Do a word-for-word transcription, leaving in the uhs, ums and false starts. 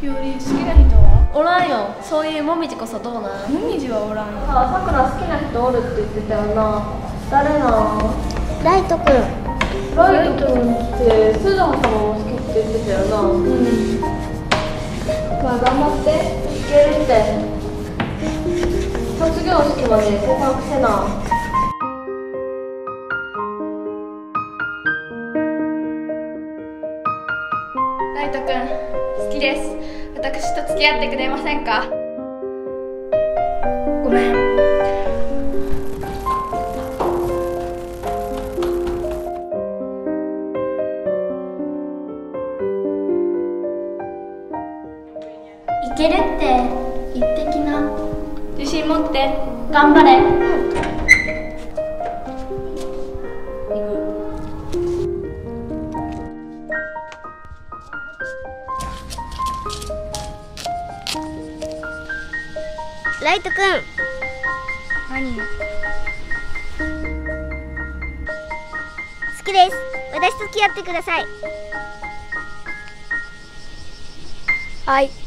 日和好きな人はおらんよ。そういうもみじこそどうなん？ もみじはおらんよ。 あ、さくら好きな人おるって言ってたよな。誰なん？ ライトくん。 ライト君ってスザン様も好きって言ってたよな。うん。まあ頑張って。いけるって。卒業式まで告白せな。 ライトくん好きです。私と付き合ってくれませんか？ごめん。 いけるって言ってきな。 自信持って。 頑張れ。ライトくん。 何？ 好きです。私と付き合ってください。 はい。